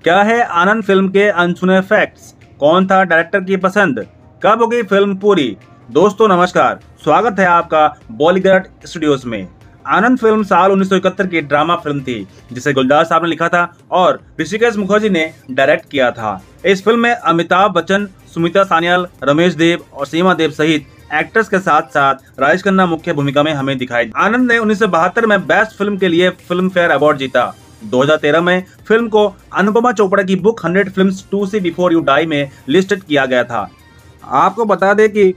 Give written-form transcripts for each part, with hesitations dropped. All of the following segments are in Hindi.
क्या है आनंद फिल्म के अनसुने फैक्ट्स, कौन था डायरेक्टर की पसंद, कब होगी फिल्म पूरी। दोस्तों नमस्कार, स्वागत है आपका बॉलीवुड स्टूडियोज में। आनंद फिल्म साल 1971 की ड्रामा फिल्म थी जिसे गुलजार साहब ने लिखा था और ऋषिकेश मुखर्जी ने डायरेक्ट किया था। इस फिल्म में अमिताभ बच्चन, सुमिता सान्याल, रमेश देव और सीमा देव सहित एक्टर्स के साथ साथ राजेश खन्ना मुख्य भूमिका में हमें दिखाई। आनंद ने 1972 में बेस्ट फिल्म के लिए फिल्म फेयर अवार्ड जीता। 2013 में फिल्म को अनुपमा चोपड़ा की book 100 films to see before you die में लिस्टेड किया गया था। आपको बता दें कि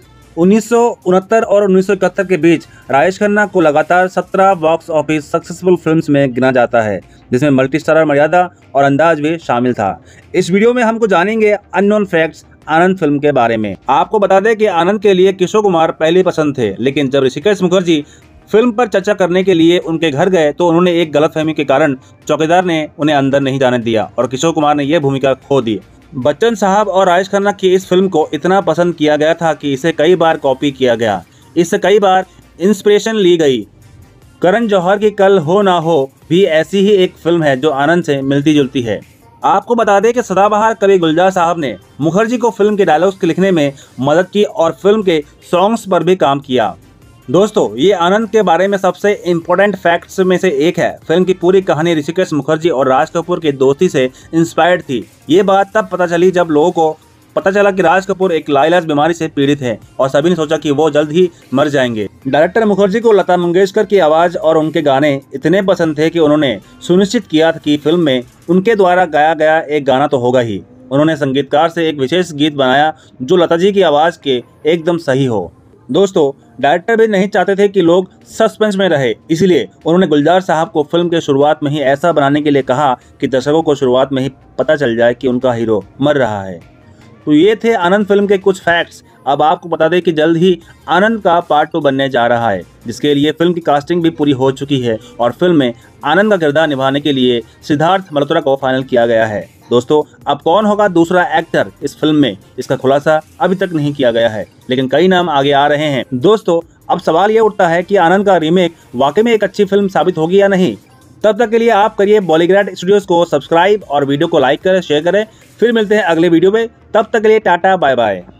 1969 और 1971 के बीच राजेश खन्ना को लगातार 17 बॉक्स ऑफिस सक्सेसफुल फिल्म्स में गिना जाता है, जिसमें मल्टी स्टारर मर्यादा और अंदाज भी शामिल था। इस वीडियो में हमको जानेंगे अननोन फैक्ट्स आनंद फिल्म के बारे में। आपको बता दें कि आनंद के लिए किशोर कुमार पहली पसंद थे, लेकिन जब ऋषिकेश मुखर्जी फिल्म पर चर्चा करने के लिए उनके घर गए तो उन्होंने एक गलतफहमी के कारण चौकीदार ने उन्हें अंदर नहीं जाने दिया और किशोर कुमार ने यह भूमिका खो दी। बच्चन साहब और राजेश खन्ना की इस फिल्म को इतना पसंद किया गया था कि इसे कई बार कॉपी किया गया, इससे कई बार इंस्पिरेशन ली गई। करण जौहर की कल हो ना हो भी ऐसी ही एक फिल्म है जो आनंद से मिलती जुलती है। आपको बता दें कि सदाबहार कवि गुलजार साहब ने मुखर्जी को फिल्म के डायलॉग्स के लिखने में मदद की और फिल्म के सॉन्ग्स पर भी काम किया। दोस्तों, ये आनंद के बारे में सबसे इम्पोर्टेंट फैक्ट्स में से एक है। फिल्म की पूरी कहानी ऋषिकेश मुखर्जी और राज कपूर की दोस्ती से इंस्पायर्ड थी। ये बात तब पता चली जब लोगों को पता चला कि राज कपूर एक लाइलाज बीमारी से पीड़ित है और सभी ने सोचा कि वो जल्द ही मर जाएंगे। डायरेक्टर मुखर्जी को लता मंगेशकर की आवाज और उनके गाने इतने पसंद थे कि उन्होंने सुनिश्चित किया था कि फिल्म में उनके द्वारा गाया गया एक गाना तो होगा ही। उन्होंने संगीतकार से एक विशेष गीत बनाया जो लता जी की आवाज के एकदम सही हो। दोस्तों, डायरेक्टर भी नहीं चाहते थे कि लोग सस्पेंस में रहे, इसलिए उन्होंने गुलजार साहब को फिल्म के शुरुआत में ही ऐसा बनाने के लिए कहा कि दर्शकों को शुरुआत में ही पता चल जाए कि उनका हीरो मर रहा है। तो ये थे आनंद फिल्म के कुछ फैक्ट्स। अब आपको बता दें कि जल्द ही आनंद का पार्ट 2 बनने जा रहा है, जिसके लिए फिल्म की कास्टिंग भी पूरी हो चुकी है और फिल्म में आनंद का किरदार निभाने के लिए सिद्धार्थ मल्होत्रा को फाइनल किया गया है। दोस्तों, अब कौन होगा दूसरा एक्टर इस फिल्म में, इसका खुलासा अभी तक नहीं किया गया है, लेकिन कई नाम आगे आ रहे हैं। दोस्तों, अब सवाल ये उठता है कि आनंद का रीमेक वाकई में एक अच्छी फिल्म साबित होगी या नहीं। तब तक के लिए आप करिए बॉलीवुड स्टूडियोज को सब्सक्राइब और वीडियो को लाइक करें, शेयर करें। फिर मिलते हैं अगले वीडियो में, तब तक के लिए टाटा बाय बाय।